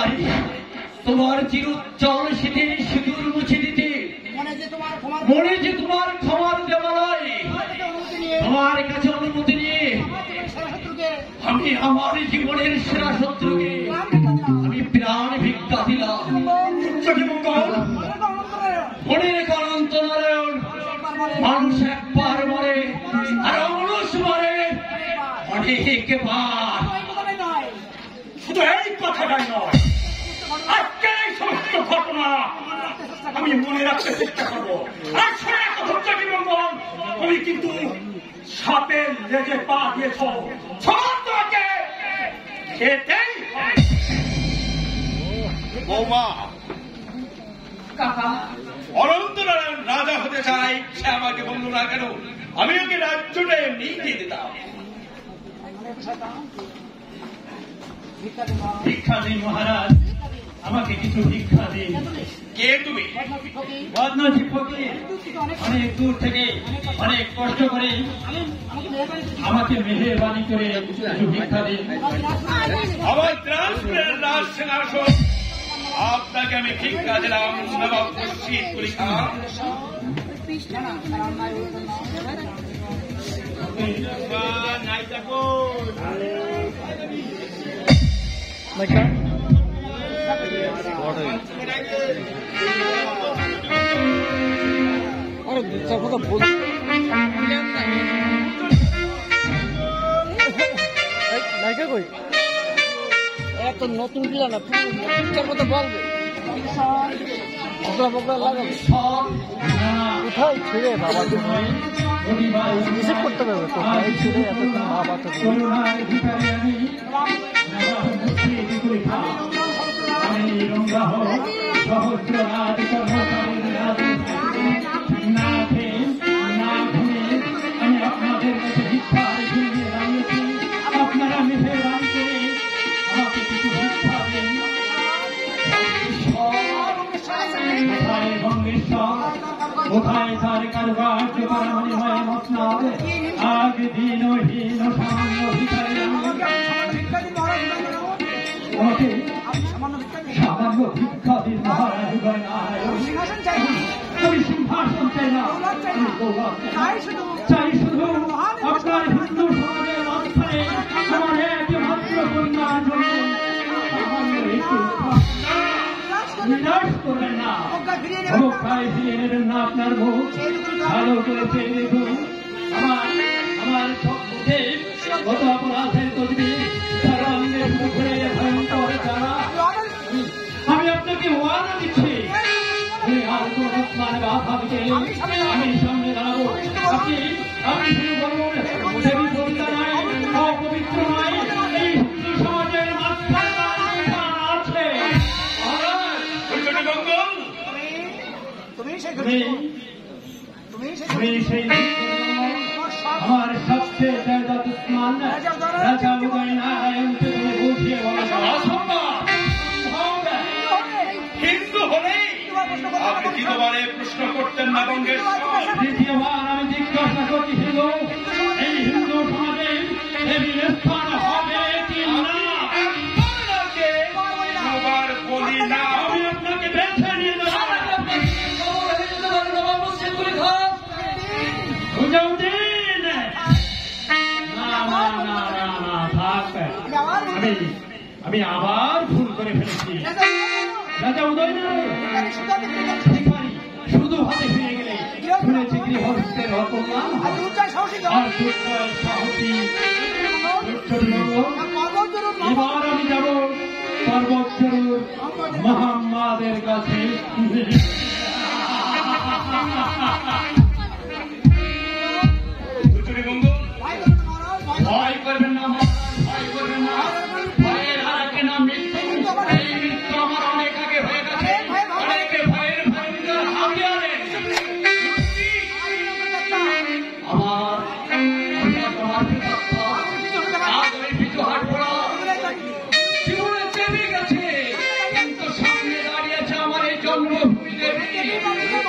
পারি তোমার চিরোজ্জ্বল স্মৃতির সিঁদুর মুছে দিতে, মনে যে তোমার ক্ষমার দেবালয়, তোমার কাছে অনুমতি নিয়ে আমি আমার জীবনের সেরা শত্রুকে আমি প্রাণ ভিক্ষা দিলাম। মনের অনন্ত নারায়ণ, মানুষ একবার মরে আর মানুষ মরে অনেকবার। শুধু এই কথাটাই নয়, আজকের এই সমস্ত ঘটনা আমি মনে রাখতে চেষ্টা করবো। আর শুনে মঙ্গল, তুমি কিন্তু সাপের লেজে পা দিয়েছ, তোমাকে খেতেই বৌমা। অনন্ত নারায়ণ রাজা হতে চাই, সে আমাকে বলল না কেন? আমি ওকে রাজ্যটা এমনি দিয়ে দিতাম। ভিক্ষা দিন মহারাজ, আমাকে কিছু ভিক্ষা দিন। কে তুমি? বদনসী ফকির, অনেক দূর থেকে অনেক কষ্ট করে আমাকে মেহেরবানি করে কিছু ভিক্ষা দিন। আমার ত্রাসপ্রের রাজ সেনাশক, আপনাকে আমি ভিক্ষা দিলাম। নবাব খুরশিদ কুলি খান। কথা বল কই এত নতুন দিলা না, পিকচার কথা বলবে বগলা বগলা লাগাবে কোথায় ছেড়ে বাবা তুমি রিসিভ করতে পারবে, কোথায় ছেড়ে এতক্ষণ বাবা তো আপনাদের কাছে ভিক্ষা দিয়ে দাঁড়িয়েছি, আপনারা মেহেরবানি করে আমাকে কিছু ভিক্ষা দিন। কোথায় বঙ্গেশ্বর, কোথায় তার কারুকার্য করা মণিময় মসনদ, আগ দিনহীন সামান্য ভিখারি আমাকে সামান্য ভিক্ষা দিন মহারাজ। আমি সিংহাসন চাই না, চাই শুধু আপনার হিন্দু সমাজের মাঝখানে আমার একমাত্র কন্যার জন্য নিরাশ করবেন না, অবক্ষায় ফিরিয়ে নেবেন না। আপনার মুখ ভালো করে পেয়ে দেখুন, আমার মুখে গত অপরাধের তদবি সর্বাঙ্গের মুখে ভয়ঙ্কর যারা। আমি আপনাকে ওয়াদা দিচ্ছি, আর কোন অপমান বাধা দিতে আমি সামনে দাঁড়াবো। আপনি শুধু বলুন, দেবী পবিত্র নয়, অপবিত্র নয়, এই হিন্দু সমাজের মাঝখানে আছে। আমার সবচেয়ে জায়গা দুশ্মন রাজা উদয় নারায়ণকে তুমি বুঝিয়ে বলা হিন্দু হলে আপনি দ্বিতীয়বারে প্রশ্ন করতেন না বঙ্গেশ্বর? দ্বিতীয়বার আমি জিজ্ঞাসা করছি, হিন্দু এই হিন্দু সমাজে দেবীর স্থান হবে কি না? বলি না, আমি আপনাকে বেছে নিয়ে দেবো। আমি আবার ভুল করে ফেলেছি। রাজা উদয় নারায়ণ শুধু হাতে ফিরে গেলে শুনেছি গৃহস্থের অপমান আর সাহসী। এবার আমি যাব পর্বতচরুর মোহাম্মদের কাছে। ভয় করবেন না, ভয় করবেন না, ভয়ের আর একটা নাম মৃত্যু। এই মৃত্যু আমার অনেক আগে হয়ে গেছে। অনেকে ভয়ের ভয়ঙ্কর হাতিয়ারে আমার আজ ওই পিছু হাট পড়া জীবনে চেপে গেছে, কিন্তু সামনে দাঁড়িয়েছে আমার এই জন্মভূমি দেবী।